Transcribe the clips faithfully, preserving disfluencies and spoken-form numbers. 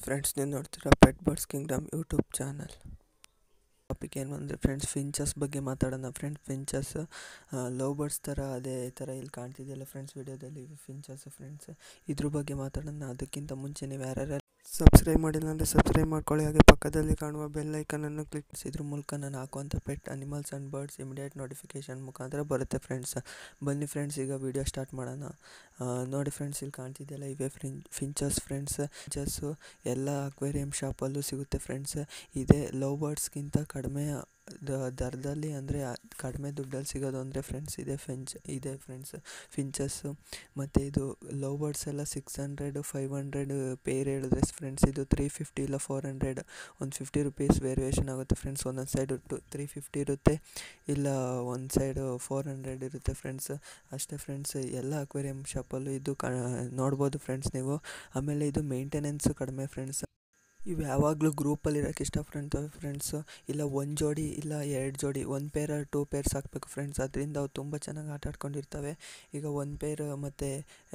Friends, ನೀವು ನೋಡ್ತೀರಾ pet birds kingdom YouTube channel. Topic ಏನು ಅಂದರೆ ಫ್ರೆಂಡ್ಸ್, ಫಿಂಚಸ್ ಬಗ್ಗೆ ಮಾತಾಡೋಣ. ಫ್ರೆಂಡ್ಸ್, ಫಿಂಚಸ್ ಲವ್ ಬರ್ಡ್ಸ್ ಥರ ಅದೇ ಥರ ಇಲ್ಲಿ ಕಾಣ್ತಿದೆಯಲ್ಲ ಫ್ರೆಂಡ್ಸ್ ವಿಡಿಯೋದಲ್ಲಿ, ಫಿಂಚಸ್ ಫ್ರೆಂಡ್ಸ್ ಇದ್ರ ಬಗ್ಗೆ ಮಾತಾಡೋಣ. ಅದಕ್ಕಿಂತ ಮುಂಚೆ ನೀವು ಯಾರ್ಯಾರು ಸಬ್ಸ್ಕ್ರೈಬ್ ಮಾಡಿಲ್ಲ ಅಂದರೆ ಸಬ್ಸ್ಕ್ರೈಬ್ ಮಾಡ್ಕೊಳ್ಳಿ. ಹಾಗೆ ಪಕ್ಕದಲ್ಲಿ ಕಾಣುವ ಬೆಲ್ ಐಕನನ್ನು ಕ್ಲಿಕ್ ಮಾಡಿಸಿದ್ರ ಮೂಲಕ ನಾನು ಹಾಕುವಂಥ pet animals and birds immediate notification ಮುಖಾಂತರ ಬರುತ್ತೆ ಫ್ರೆಂಡ್ಸ್. ಬನ್ನಿ ಫ್ರೆಂಡ್ಸ್, ಈಗ ವಿಡಿಯೋ ಸ್ಟಾರ್ಟ್ ಮಾಡೋಣ. ನೋಡಿ ಫ್ರೆಂಡ್ಸ್, ಇಲ್ಲಿ ಕಾಣ್ತಿದೆಯಲ್ಲ ಇವೇ ಫ್ರಿನ್ ಫಿಂಚಸ್ ಫ್ರೆಂಡ್ಸ್. ಫಿಂಚಸ್ಸು ಎಲ್ಲ ಅಕ್ವೇರಿಯಂ ಶಾಪಲ್ಲೂ ಸಿಗುತ್ತೆ ಫ್ರೆಂಡ್ಸ್. ಇದೇ ಲವ್ ಬರ್ಡ್ಸ್ಗಿಂತ ಕಡಿಮೆ ದರದಲ್ಲಿ ಅಂದರೆ ಕಡಿಮೆ ದುಡ್ಡಲ್ಲಿ ಸಿಗೋದು ಅಂದರೆ ಫ್ರೆಂಡ್ಸ್ ಇದೆ ಫಿಂಚ್ ಇದೆ ಫ್ರೆಂಡ್ಸ್ ಫಿಂಚಸ್ಸು. ಮತ್ತು ಇದು ಲವ್ ಬರ್ಡ್ಸ್ ಎಲ್ಲ six hundred five hundred pair ಹೇಳಿದ್ರೆ ಫ್ರೆಂಡ್ಸ್, ಇದು ತ್ರೀ ಫಿಫ್ಟಿ ಇಲ್ಲ ಫೋರ್ ಹಂಡ್ರೆಡ್ ಒಂದು ಫಿಫ್ಟಿ ರುಪೀಸ್ ವೇರಿಯೇಷನ್ ಆಗುತ್ತೆ ಫ್ರೆಂಡ್ಸ್. ಒಂದೊಂದು ಸೈಡು ಟು ತ್ರೀ ಫಿಫ್ಟಿ ಇರುತ್ತೆ, ಇಲ್ಲ ಒಂದು ಸೈಡು ಫೋರ್ ಹಂಡ್ರೆಡ್ ಇರುತ್ತೆ ಫ್ರೆಂಡ್ಸ್. ಅಷ್ಟೇ ಫ್ರೆಂಡ್ಸ್, ಎಲ್ಲ ಅಕ್ವೇರಿಯಂ ಶಾಪಲ್ಲೂ ಇದು ಕ ನೋಡ್ಬೋದು ಫ್ರೆಂಡ್ಸ್ ನೀವು. ಆಮೇಲೆ ಇದು ಮೇಂಟೆನೆನ್ಸು ಕಡಿಮೆ ಫ್ರೆಂಡ್ಸ್. ಇವು ಯಾವಾಗಲೂ ಗ್ರೂಪಲ್ಲಿ ಇರೋಕ್ಕೆ ಇಷ್ಟಪಡ್ತವೆ ಫ್ರೆಂಡ್ಸು. ಇಲ್ಲ ಒಂದು ಜೋಡಿ ಇಲ್ಲ ಎರಡು ಜೋಡಿ, ಒಂದು ಪೇರ್ ಟೂ ಪೇರ್ಸ್ ಹಾಕಬೇಕು ಫ್ರೆಂಡ್ಸ್. ಅದರಿಂದ ಅವು ತುಂಬ ಚೆನ್ನಾಗಿ ಆಟ ಆಡ್ಕೊಂಡಿರ್ತವೆ. ಈಗ ಒಂದು ಪೇರ್ ಮತ್ತು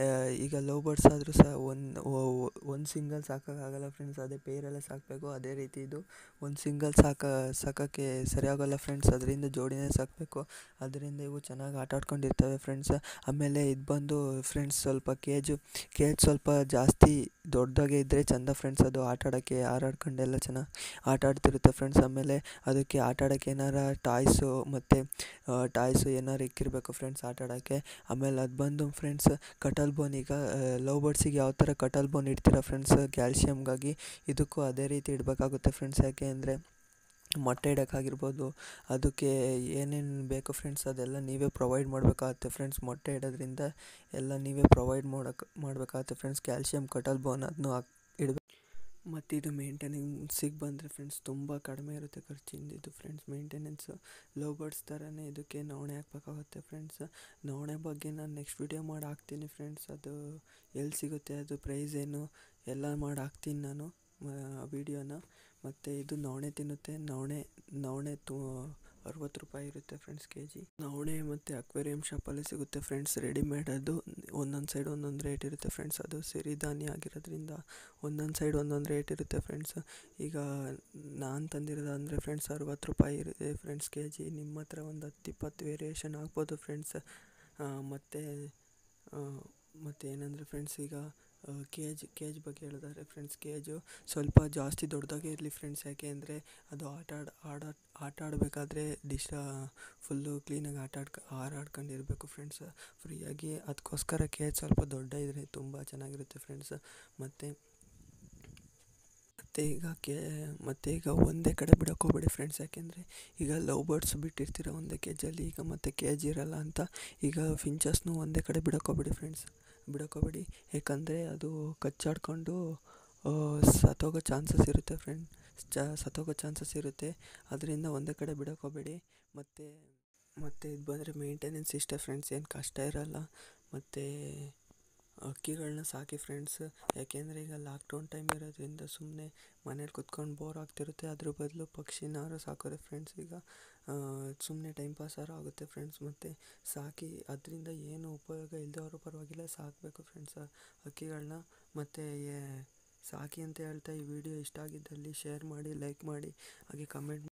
ಈಗ ಲವ್ ಬರ್ಡ್ಸ್ ಆದರೂ ಸಹ ಒಂದು ಒಂದು ಸಿಂಗಲ್ ಸಾಕೋಕ್ಕಾಗಲ್ಲ ಫ್ರೆಂಡ್ಸ್, ಅದೇ ಪೇರೆಲ್ಲ ಸಾಕಬೇಕು. ಅದೇ ರೀತಿ ಇದು ಒಂದು ಸಿಂಗಲ್ ಸಾಕ ಸಾಕೋಕ್ಕೆ ಸರಿಯಾಗೋಲ್ಲ ಫ್ರೆಂಡ್ಸ್, ಅದರಿಂದ ಜೋಡಿನೇ ಸಾಕಬೇಕು. ಅದರಿಂದ ಇವು ಚೆನ್ನಾಗಿ ಆಟ ಆಡ್ಕೊಂಡಿರ್ತವೆ ಫ್ರೆಂಡ್ಸ್. ಆಮೇಲೆ ಇದು ಬಂದು ಫ್ರೆಂಡ್ಸ್, ಸ್ವಲ್ಪ ಕೇಜು ಕೇಜ್ ಸ್ವಲ್ಪ ಜಾಸ್ತಿ ದೊಡ್ಡದಾಗೆ ಇದ್ದರೆ ಚೆಂದ ಫ್ರೆಂಡ್ಸ್. ಅದು ಆಟ ಆಡೋಕ್ಕೆ ಹಾರಾಡ್ಕೊಂಡೆಲ್ಲ ಚೆನ್ನಾಗಿ ಆಟ ಆಡ್ತಿರುತ್ತೆ ಫ್ರೆಂಡ್ಸ್. ಆಮೇಲೆ ಅದಕ್ಕೆ ಆಟ ಆಡೋಕ್ಕೆ ಏನಾರ ಟಾಯ್ಸು ಮತ್ತು ಟಾಯ್ಸು ಏನಾರು ಇಕ್ಕಿರಬೇಕು ಫ್ರೆಂಡ್ಸ್ ಆಟ ಆಡೋಕ್ಕೆ. ಆಮೇಲೆ ಅದು ಬಂದು ಫ್ರೆಂಡ್ಸ್ ಕಟಲ್ ಬೋನ್, ಈಗ ಲವ್ ಬರ್ಡ್ಸಿಗೆ ಯಾವ ಥರ ಕಟಲ್ ಬೋನ್ ಇಡ್ತೀರ ಫ್ರೆಂಡ್ಸ್ ಕ್ಯಾಲ್ಶಿಯಮ್ಗಾಗಿ, ಇದಕ್ಕೂ ಅದೇ ರೀತಿ ಇಡಬೇಕಾಗುತ್ತೆ ಫ್ರೆಂಡ್ಸ್. ಯಾಕೆ ಅಂದರೆ ಮೊಟ್ಟೆ ಇಡೋಕ್ಕಾಗಿರ್ಬೋದು, ಅದಕ್ಕೆ ಏನೇನು ಬೇಕು ಫ್ರೆಂಡ್ಸ್ ಅದೆಲ್ಲ ನೀವೇ ಪ್ರೊವೈಡ್ ಮಾಡಬೇಕಾಗತ್ತೆ ಫ್ರೆಂಡ್ಸ್. ಮೊಟ್ಟೆ ಇಡೋದ್ರಿಂದ ಎಲ್ಲ ನೀವೇ ಪ್ರೊವೈಡ್ ಮಾಡೋಕ್ಕೆ ಮಾಡಬೇಕಾಗತ್ತೆ ಫ್ರೆಂಡ್ಸ್. ಕ್ಯಾಲ್ಶಿಯಮ್ ಕಟಲ್ ಬೋನ್ ಅದನ್ನು ಹಾಕಿ ಇಡಬೇಕು. ಮತ್ತು ಇದು ಮೇಂಟೆನೆನ್ಸಿಗೆ ಬಂದರೆ ಫ್ರೆಂಡ್ಸ್ ತುಂಬ ಕಡಿಮೆ ಇರುತ್ತೆ ಖರ್ಚಿಂದಿದ್ದು ಫ್ರೆಂಡ್ಸ್. ಮೇಂಟೆನೆನ್ಸು ಲವ್ ಬರ್ಡ್ಸ್ ಥರನೇ ಇದಕ್ಕೆ ನವಣೆ ಹಾಕ್ಬೇಕಾಗುತ್ತೆ ಫ್ರೆಂಡ್ಸ್. ನವಣೆ ಬಗ್ಗೆ ನಾನು ನೆಕ್ಸ್ಟ್ ವಿಡಿಯೋ ಮಾಡಿ ಹಾಕ್ತೀನಿ ಫ್ರೆಂಡ್ಸ್. ಅದು ಎಲ್ಲಿ ಸಿಗುತ್ತೆ, ಅದು ಪ್ರೈಸ್ ಏನು ಎಲ್ಲ ಮಾಡಿ ಹಾಕ್ತೀನಿ ನಾನು ವಿಡಿಯೋನ. ಮತ್ತು ಇದು ನವಣೆ ತಿನ್ನುತ್ತೆ. ನವಣೆ ನವಣೆ ತು ಅರವತ್ತು ರೂಪಾಯಿ ಇರುತ್ತೆ ಫ್ರೆಂಡ್ಸ್ ಕೆ ಜಿ. ನವಣೆ ಮತ್ತು ಅಕ್ವೇರಿಯಂ ಶಾಪಲ್ಲಿ ಸಿಗುತ್ತೆ ಫ್ರೆಂಡ್ಸ್ ರೆಡಿಮೇಡ್. ಅದು ಒಂದೊಂದು ಸೈಡ್ ಒಂದೊಂದು ರೇಟ್ ಇರುತ್ತೆ ಫ್ರೆಂಡ್ಸ್. ಅದು ಸಿರಿಧಾನ್ಯ ಆಗಿರೋದ್ರಿಂದ ಒಂದೊಂದು ಸೈಡ್ ಒಂದೊಂದು ರೇಟ್ ಇರುತ್ತೆ ಫ್ರೆಂಡ್ಸ್. ಈಗ ನಾನು ತಂದಿರೋದು ಅಂದರೆ ಫ್ರೆಂಡ್ಸ್ ಅರವತ್ತು ರೂಪಾಯಿ ಇರುತ್ತೆ ಫ್ರೆಂಡ್ಸ್ ಕೆ ಜಿ. ನಿಮ್ಮ ಹತ್ರ ಒಂದು ಹತ್ತು ಇಪ್ಪತ್ತು ವೇರಿಯೇಷನ್ ಆಗ್ಬೋದು ಫ್ರೆಂಡ್ಸ್. ಮತ್ತು ಮತ್ತು ಏನಂದರೆ ಫ್ರೆಂಡ್ಸ್, ಈಗ ಕೇಜ್ ಕೇಜ್ ಬಗ್ಗೆ ಹೇಳಿದಾರೆ ಫ್ರೆಂಡ್ಸ್. ಕೇಜು ಸ್ವಲ್ಪ ಜಾಸ್ತಿ ದೊಡ್ಡದಾಗೆ ಇರಲಿ ಫ್ರೆಂಡ್ಸ್. ಯಾಕೆ ಅಂದರೆ ಅದು ಆಟ ಆಡ ಆಡ ಆಟ ಆಡಬೇಕಾದ್ರೆ ಡಿಶ ಫುಲ್ಲು ಕ್ಲೀನಾಗಿ ಆಟ ಆಡ್ಕ ಹಾರಾಡ್ಕೊಂಡಿರ್ಬೇಕು ಫ್ರೆಂಡ್ಸ್ ಫ್ರೀಯಾಗಿ. ಅದಕ್ಕೋಸ್ಕರ ಕೇಜ್ ಸ್ವಲ್ಪ ದೊಡ್ಡ ಇದ್ದರೆ ತುಂಬ ಚೆನ್ನಾಗಿರುತ್ತೆ ಫ್ರೆಂಡ್ಸ್. ಮತ್ತು ಮತ್ತು ಈಗ ಕೇ ಮತ್ತು ಈಗ ಒಂದೇ ಕಡೆ ಬಿಡೋಕೆ ಹೋಗ್ಬೇಡಿ ಫ್ರೆಂಡ್ಸ್. ಯಾಕೆಂದರೆ ಈಗ ಲವ್ ಬರ್ಡ್ಸ್ ಬಿಟ್ಟಿರ್ತೀರ ಒಂದೇ ಕೇಜಲ್ಲಿ, ಈಗ ಮತ್ತೆ ಕೇಜ್ ಇರೋಲ್ಲ ಅಂತ. ಈಗ ಫಿಂಚಸ್ನು ಒಂದೇ ಕಡೆ ಬಿಡೋಕೆ ಹೋಗ್ಬೇಡಿ ಫ್ರೆಂಡ್ಸ್, ಬಿಡೋಕೆ ಹೋಗ್ಬೇಡಿ. ಯಾಕಂದರೆ ಅದು ಕಚ್ಚಾಡ್ಕೊಂಡು ಸತ್ತೋಗೋ ಚಾನ್ಸಸ್ ಇರುತ್ತೆ ಫ್ರೆಂಡ್ ಚ ಸತ್ತೋಗೋ ಚಾನ್ಸಸ್ ಇರುತ್ತೆ. ಅದರಿಂದ ಒಂದೇ ಕಡೆ ಬಿಡೋಕೆ ಹೋಗ್ಬೇಡಿ. ಮತ್ತು ಮತ್ತು ಇದು ಬಂದರೆ ಮೇಂಟೆನೆನ್ಸ್ ಇಷ್ಟೇ ಫ್ರೆಂಡ್ಸ್, ಏನು ಕಷ್ಟ ಇರೋಲ್ಲ. ಮತ್ತು ಹಕ್ಕಿಗಳನ್ನ ಸಾಕಿ ಫ್ರೆಂಡ್ಸ್. ಯಾಕೆಂದರೆ ಈಗ ಲಾಕ್ಡೌನ್ ಟೈಮ್ ಇರೋದ್ರಿಂದ ಸುಮ್ಮನೆ ಮನೇಲಿ ಕುತ್ಕೊಂಡು ಬೋರ್ ಆಗ್ತಿರುತ್ತೆ. ಅದ್ರ ಬದಲು ಪಕ್ಷಿನಾರು ಸಾಕೋರೆ ಫ್ರೆಂಡ್ಸ್. ಈಗ ಸುಮ್ಮನೆ ಟೈಮ್ ಪಾಸಾರು ಆಗುತ್ತೆ ಫ್ರೆಂಡ್ಸ್. ಮತ್ತು ಸಾಕಿ ಅದರಿಂದ ಏನು ಉಪಯೋಗ ಇಲ್ಲದವರು ಪರವಾಗಿಲ್ಲ, ಸಾಕಬೇಕು ಫ್ರೆಂಡ್ಸ್ ಹಕ್ಕಿಗಳನ್ನ. ಮತ್ತು ಸಾಕಿ ಅಂತ ಹೇಳ್ತಾ ಈ ವಿಡಿಯೋ ಇಷ್ಟ ಆಗಿದ್ದಲ್ಲಿ ಶೇರ್ ಮಾಡಿ, ಲೈಕ್ ಮಾಡಿ, ಹಾಗೆ ಕಮೆಂಟ್